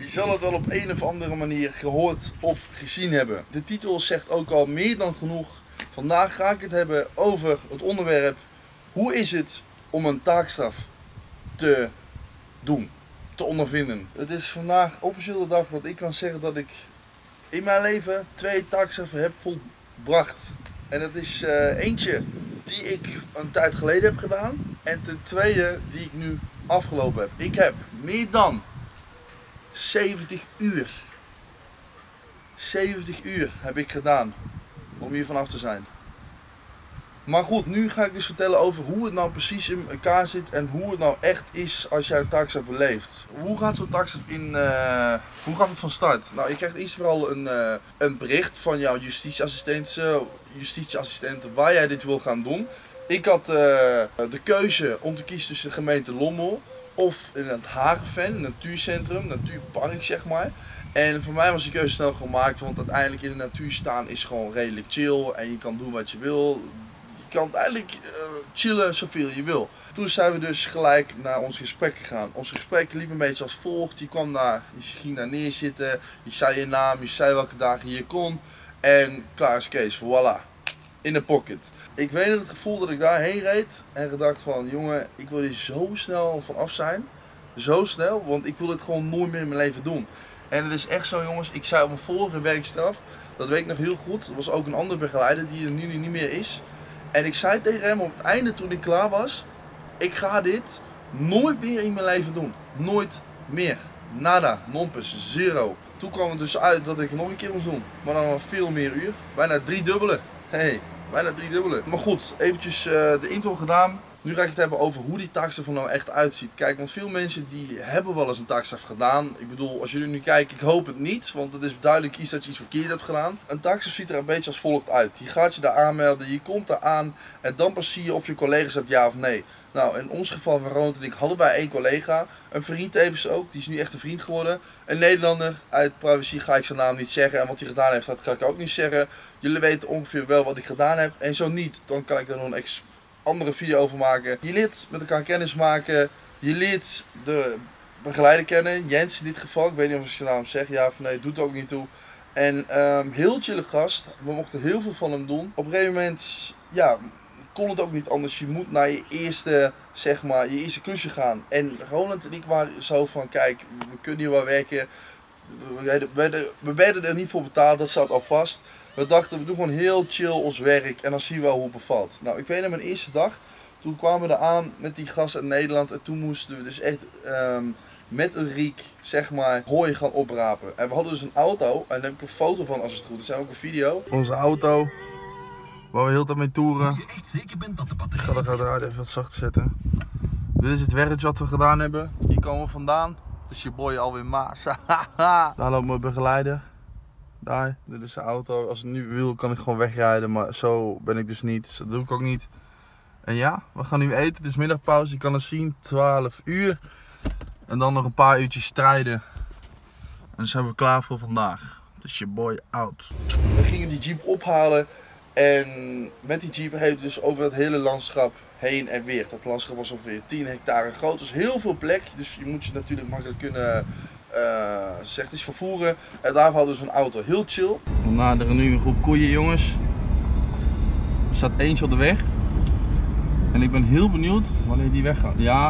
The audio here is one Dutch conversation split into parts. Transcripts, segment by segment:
Je zal het wel op een of andere manier gehoord of gezien hebben. De titel zegt ook al meer dan genoeg. Vandaag ga ik het hebben over het onderwerp: hoe is het om een taakstraf te doen, te ondervinden. Het is vandaag officieel de dag dat ik kan zeggen dat ik in mijn leven 2 taakstraffen heb volbracht. En dat is eentje die ik een tijd geleden heb gedaan en ten tweede die ik nu afgelopen heb. Ik heb meer dan 70 uur. 70 uur heb ik gedaan om hier vanaf te zijn. Maar goed, nu ga ik dus vertellen over hoe het nou precies in elkaar zit en hoe het nou echt is als jij een taakstraf beleeft. Hoe gaat zo'n taakstraf hoe gaat het van start? Nou, je krijgt eerst vooral een bericht van jouw justitieassistent waar jij dit wil gaan doen. Ik had de keuze om te kiezen tussen de gemeente Lommel of in het Hagenven, natuurcentrum, natuurpark zeg maar. En voor mij was die keuze snel gemaakt, want uiteindelijk in de natuur staan is gewoon redelijk chill en je kan doen wat je wil. Je kan eigenlijk chillen zoveel je wil. Toen zijn we dus gelijk naar ons gesprek gegaan. Ons gesprek liep een beetje als volgt. Je ging daar neerzitten, je zei je naam, je zei welke dagen je kon. En klaar is Kees, voilà. In de pocket. Ik weet nog het gevoel dat ik daarheen reed en gedacht van, jongen, ik wil hier zo snel vanaf zijn. Zo snel, want ik wil dit gewoon nooit meer in mijn leven doen. En het is echt zo, jongens, ik zei op mijn vorige werkstraf, dat weet ik nog heel goed. Er was ook een andere begeleider die er nu niet meer is. En ik zei tegen hem op het einde toen ik klaar was, ik ga dit nooit meer in mijn leven doen. Nooit meer. Nada, nompes, zero. Toen kwam het dus uit dat ik het nog een keer moest doen. Maar dan nog veel meer uur. Bijna 3-dubbele. Hey, bijna 3-dubbele. Maar goed, eventjes de intro gedaan. Nu ga ik het hebben over hoe die taakstraf er nou echt uitziet. Kijk, want veel mensen die hebben wel eens een taakstraf gedaan. Ik bedoel, als jullie nu kijken, ik hoop het niet. Want het is duidelijk iets dat je iets verkeerd hebt gedaan. Een taakstraf ziet er een beetje als volgt uit. Je gaat je daar aanmelden, je komt daar aan. En dan pas zie je of je collega's hebt, ja of nee. Nou, in ons geval, Ronald en ik hadden bij 1 collega. Een vriend tevens ook, die is nu echt een vriend geworden. Een Nederlander, uit privacy ga ik zijn naam niet zeggen. En wat hij gedaan heeft, dat ga ik ook niet zeggen. Jullie weten ongeveer wel wat ik gedaan heb. En zo niet, dan kan ik er nog een andere video over maken. Je leert met elkaar kennis maken. Je leert de begeleider kennen. Jens in dit geval. Ik weet niet of ik zijn naam zeg. Ja of nee. Doet er ook niet toe. En heel chille gast. We mochten heel veel van hem doen. Op een gegeven moment, ja, kon het ook niet anders. Je moet naar je eerste, zeg maar, je eerste klusje gaan. En Ronald en ik waren zo van, kijk, we kunnen hier wel werken. We werden er niet voor betaald. Dat staat al vast. We dachten, we doen gewoon heel chill ons werk en dan zien we wel hoe het bevalt. Nou, ik weet nog mijn eerste dag, toen kwamen we er aan met die gast uit Nederland en toen moesten we dus echt met een riek, zeg maar, hooi gaan oprapen. En we hadden dus een auto, en daar heb ik een foto van als het goed is, en ook een video. Onze auto, waar we heel tijd mee toeren. Ik ga de radio even wat zacht zetten. Dit is het werkje wat we gedaan hebben. Hier komen we vandaan. Dat is je boy alweer Maas. Daar loopt mijn begeleider. Daar, dit is de auto. Als ik nu wil kan ik gewoon wegrijden, maar zo ben ik dus niet. Dus dat doe ik ook niet. En ja, we gaan nu eten. Het is middagpauze, je kan het zien, 12 uur. En dan nog een paar uurtjes strijden. En dan zijn we klaar voor vandaag. Het is je boy out. We gingen die jeep ophalen. En met die jeep reden we dus over het hele landschap heen en weer. Dat landschap was ongeveer 10 hectare groot. Dus heel veel plek. Dus je moet je natuurlijk makkelijk kunnen vervoeren. En daar hadden we dus een auto. Heel chill. We naderen nu een groep koeien, jongens. Er staat eentje op de weg. En ik ben heel benieuwd wanneer die weggaat. Ja,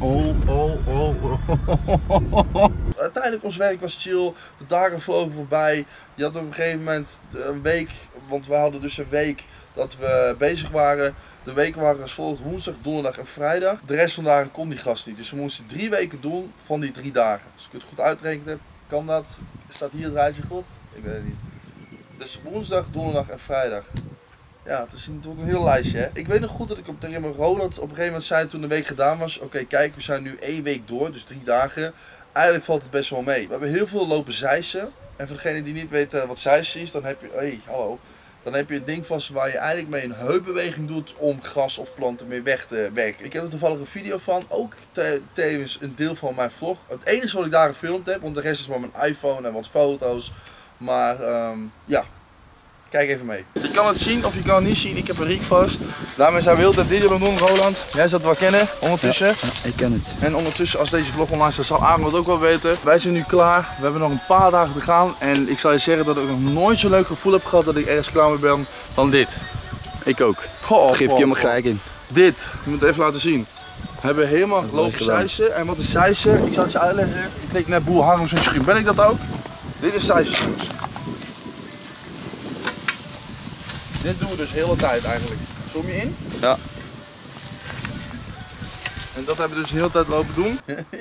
Uiteindelijk ons werk was chill. De dagen vlogen voorbij. Je had op een gegeven moment een week, want we hadden dus een week dat we bezig waren. De weken waren als volgt: woensdag, donderdag en vrijdag. De rest van de dagen kon die gast niet. Dus we moesten 3 weken doen van die 3 dagen. Als ik het goed uitrekend heb, kan dat. Staat hier het rijtje goed? Ik weet het niet. Dus woensdag, donderdag en vrijdag. Ja, het wordt een heel lijstje, hè. Ik weet nog goed dat ik tegen mijn Ronald op een gegeven moment zei toen de week gedaan was: oké, kijk, we zijn nu 1 week door, dus 3 dagen. Eigenlijk valt het best wel mee. We hebben heel veel lopen zeisen. En voor degene die niet weet wat zeisen is, dan heb je, dan heb je een ding vast waar je eigenlijk mee een heupbeweging doet om gras of planten mee weg te werken. Ik heb er toevallig een video van, ook tevens een deel van mijn vlog. Het enige wat ik daar gefilmd heb, want de rest is maar mijn iPhone en wat foto's. Maar ja, Kijk even mee. Je kan het zien of je kan het niet zien. Ik heb een riek vast. Daarmee zijn we heel de tijd dit doen, Roland. Jij zou het wel kennen ondertussen. Ja, ik ken het. En ondertussen, als deze vlog online staat, zal Aaron het ook wel weten. Wij zijn nu klaar. We hebben nog een paar dagen te gaan. En ik zal je zeggen dat ik nog nooit zo'n leuk gevoel heb gehad dat ik ergens klaar mee ben dan dit. Ik ook. Geef ik je helemaal gelijk in. Dit, je moet het even laten zien. We hebben helemaal lopen zeisen. En wat is zeisen? Ik zal het je uitleggen. Ik leek net boer Harm zijn screen. Ben ik dat ook? Dit is zeisen. Dit doen we dus de hele tijd eigenlijk. Zoom je in? Ja. En dat hebben we dus de hele tijd lopen doen.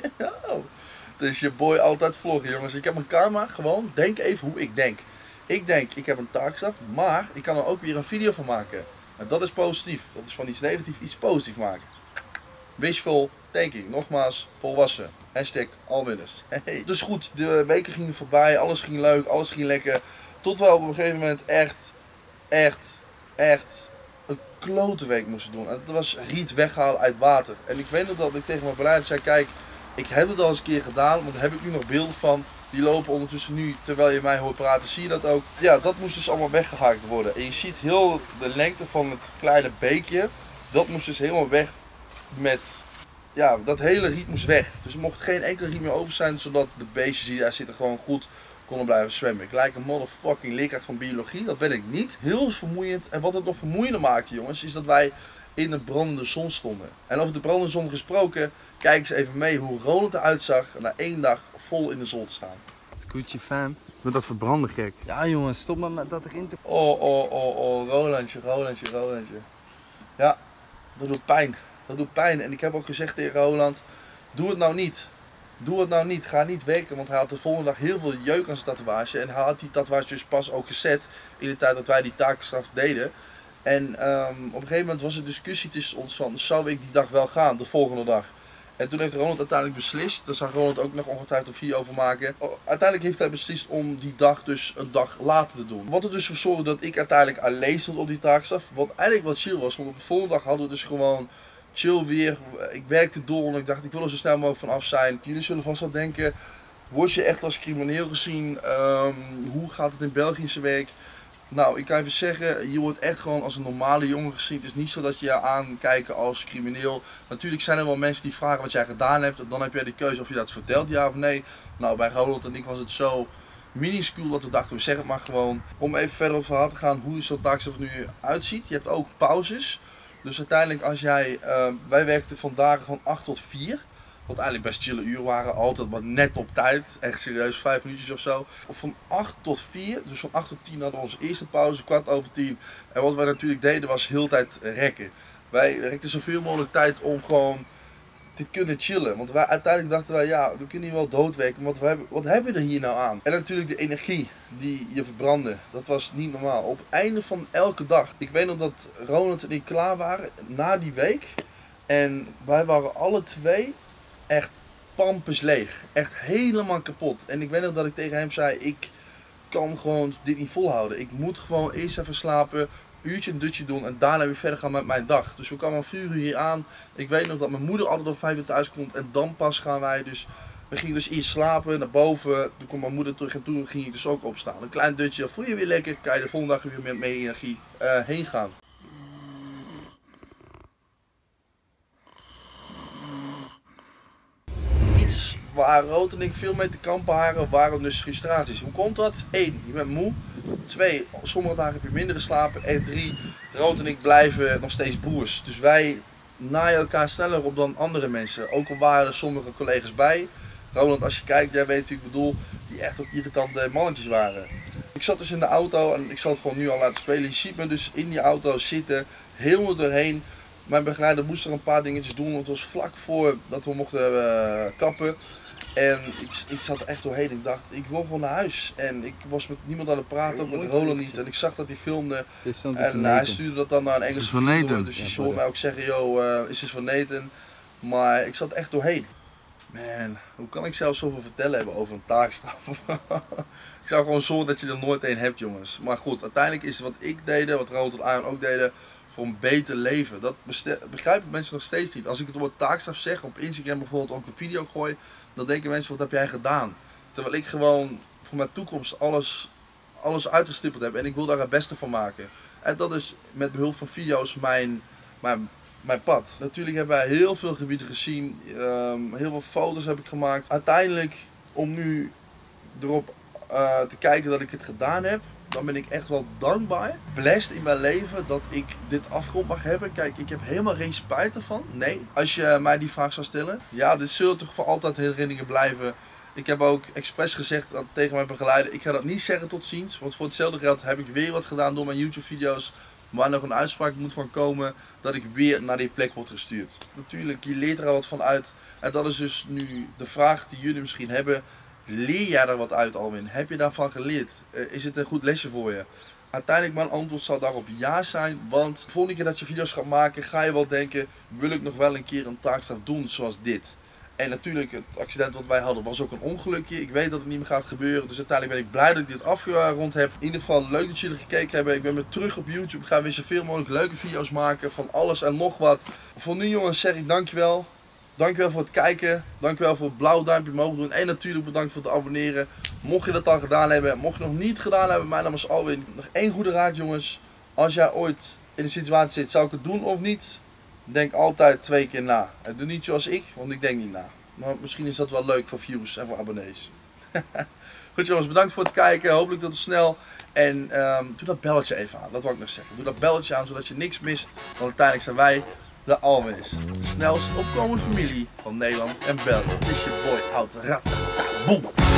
Dus je boy altijd vloggen, jongens. Ik heb een karma, gewoon denk even hoe ik denk. Ik denk, ik heb een taakstaf, maar ik kan er ook weer een video van maken. En dat is positief. Dat is van iets negatiefs iets positief maken. Wishful thinking. Nogmaals, volwassen. Hashtag alwinners. Hey. Dus goed, de weken gingen voorbij, alles ging leuk, alles ging lekker. Tot we op een gegeven moment echt een klote week moesten doen. En dat was riet weghalen uit water. En ik weet nog dat ik tegen mijn beleider zei, kijk, ik heb het al eens een keer gedaan, want daar heb ik nu nog beelden van. Die lopen ondertussen nu, terwijl je mij hoort praten, zie je dat ook. Ja, dat moest dus allemaal weggehaakt worden. En je ziet heel de lengte van het kleine beekje, dat moest dus helemaal weg met, ja, dat hele riet moest weg. Dus er mocht geen enkele riet meer over zijn, zodat de beestjes die daar zitten gewoon goed konden blijven zwemmen. Ik lijk een motherfucking leerkracht van biologie, dat ben ik niet. Heel vermoeiend. En wat het nog vermoeiender maakte, jongens, is dat wij in de brandende zon stonden. En over de brandende zon gesproken, kijk eens even mee hoe Ronald eruit zag na 1 dag vol in de zon te staan. Gucci fan. Met dat verbranden gek. Ja jongens, stop maar met dat erin te... Oh, Rolandje. Ja, dat doet pijn. Dat doet pijn. En ik heb ook gezegd tegen Roland, doe het nou niet. Doe het nou niet, ga niet werken, want hij had de volgende dag heel veel jeuk aan zijn tatoeage. En hij had die tatoeage dus pas ook gezet in de tijd dat wij die taakstraf deden. En op een gegeven moment was er discussie tussen ons van, zou ik die dag wel gaan, de volgende dag? En toen heeft Ronald uiteindelijk beslist, daar zal Ronald ook nog ongetwijfeld een video over maken. Uiteindelijk heeft hij beslist om die dag dus een dag later te doen. Wat er dus voor zorgde dat ik uiteindelijk alleen stond op die taakstraf. Wat eigenlijk wat chill was, want op de volgende dag hadden we dus gewoon chill weer. Ik werkte door en ik dacht, ik wil er zo snel mogelijk vanaf zijn. Jullie zullen vast wel denken, word je echt als crimineel gezien? Hoe gaat het in België in zijn werk? Nou, ik kan even zeggen, je wordt echt gewoon als een normale jongen gezien. Het is niet zo dat je je aankijken als crimineel. Natuurlijk zijn er wel mensen die vragen wat jij gedaan hebt. En dan heb jij de keuze of je dat vertelt, ja of nee. Nou, bij Ronald en ik was het zo minuscuul dat we dachten, we zeggen het maar gewoon. Om even verder op het verhaal te gaan hoe zo'n taakstraf er nu uitziet. Je hebt ook pauzes. Dus uiteindelijk als jij, wij werkten vandaag van 8 tot 4. Wat eigenlijk best chille uren waren, altijd maar net op tijd. Echt serieus, 5 minuutjes of zo. Of van 8 tot 4, dus van 8 tot 10 hadden we onze eerste pauze, 10:15. En wat wij natuurlijk deden was heel tijd rekken. Wij rekten zoveel mogelijk tijd om gewoon te kunnen chillen. Want wij, uiteindelijk dachten wij, ja, we kunnen hier wel doodwerken, maar wat hebben we er hier nou aan? En natuurlijk de energie die je verbrandde, dat was niet normaal. Op het einde van elke dag, ik weet nog dat Ronald en ik klaar waren na die week. En wij waren alle twee echt pampers leeg. Echt helemaal kapot. En ik weet nog dat ik tegen hem zei, ik kan gewoon dit niet volhouden. Ik moet gewoon eerst even slapen, uurtje een dutje doen en daarna weer verder gaan met mijn dag. Dus we kwamen om 4 uur hier aan. Ik weet nog dat mijn moeder altijd om 5 uur thuis komt en dan pas gaan wij dus. We gingen dus eerst slapen, naar boven. Toen kwam mijn moeder terug en toen ging ik dus ook opstaan. Een klein dutje, voel je weer lekker, kan je de volgende dag weer met meer energie heen gaan. Iets waar Rood en ik veel mee te kampen hadden, waren dus frustraties. Hoe komt dat? 1, je bent moe. 2, sommige dagen heb je minder geslapen. En 3, Rood en ik blijven nog steeds broers. Dus wij naaien elkaar sneller op dan andere mensen. Ook al waren er sommige collega's bij. Roland, als je kijkt, jij weet wie ik bedoel, die echt ook irritante mannetjes waren. Ik zat dus in de auto en ik zal het gewoon nu al laten spelen. Je ziet me dus in die auto zitten, helemaal doorheen. Mijn begeleider moest er een paar dingetjes doen, want het was vlak voor dat we mochten kappen. En ik zat er echt doorheen. Ik dacht, ik wil gewoon naar huis. En ik was met niemand aan het praten, ook met Roland niet. En ik zag dat hij filmde. En hij stuurde dat dan naar een Engelse vriend door. Dus je hoort mij ook zeggen, yo, is dit van Nathan? Maar ik zat echt doorheen. Man, hoe kan ik zelf zoveel vertellen hebben over een taakstraf? Ik zou gewoon zorgen dat je er nooit een hebt, jongens. Maar goed, uiteindelijk is wat ik deed, wat Ronald en Aaron ook deden, voor een beter leven. Dat begrijpen mensen nog steeds niet. Als ik het woord taakstraf zeg, op Instagram bijvoorbeeld ook een video gooi, dan denken mensen, wat heb jij gedaan? Terwijl ik gewoon voor mijn toekomst alles uitgestippeld heb en ik wil daar het beste van maken. En dat is met behulp van video's mijn pad. Natuurlijk hebben wij heel veel gebieden gezien, heel veel foto's heb ik gemaakt. Uiteindelijk, om nu erop te kijken dat ik het gedaan heb, dan ben ik echt wel dankbaar. Blessed in mijn leven dat ik dit afgerond mag hebben. Kijk, ik heb helemaal geen spijt ervan. Nee, als je mij die vraag zou stellen. Ja, dit zullen toch voor altijd herinneringen blijven. Ik heb ook expres gezegd tegen mijn begeleider, ik ga dat niet zeggen tot ziens. Want voor hetzelfde geld heb ik weer wat gedaan door mijn YouTube video's. Waar nog een uitspraak moet van komen dat ik weer naar die plek word gestuurd. Natuurlijk, je leert er al wat van uit. En dat is dus nu de vraag die jullie misschien hebben. Leer jij er wat uit, Alwin? Heb je daarvan geleerd? Is het een goed lesje voor je? Uiteindelijk mijn antwoord zal daarop ja zijn. Want de volgende keer dat je video's gaat maken, ga je wel denken, wil ik nog wel een keer een taakstraf doen zoals dit? En natuurlijk, het accident wat wij hadden was ook een ongelukje. Ik weet dat het niet meer gaat gebeuren. Dus uiteindelijk ben ik blij dat ik dit afgerond heb. In ieder geval leuk dat jullie gekeken hebben. Ik ben weer terug op YouTube. Ik ga weer zoveel mogelijk leuke video's maken van alles en nog wat. Voor nu jongens zeg ik dankjewel. Dankjewel voor het kijken. Dankjewel voor het blauwe duimpje omhoog doen. En natuurlijk bedankt voor het abonneren. Mocht je dat al gedaan hebben. Mocht je nog niet gedaan hebben. Mijn naam is Alwin. Nog één goede raad jongens. Als jij ooit in een situatie zit. Zou ik het doen of niet? Denk altijd 2 keer na. Doe niet zoals ik. Want ik denk niet na. Maar misschien is dat wel leuk voor views en voor abonnees. Goed jongens. Bedankt voor het kijken. Hopelijk tot snel. En doe dat belletje even aan. Dat wil ik nog zeggen. Doe dat belletje aan zodat je niks mist. Want uiteindelijk zijn wij de Alwins, de snelst opkomende familie van Nederland en België. Dit is je boy Oud Rat. Boom!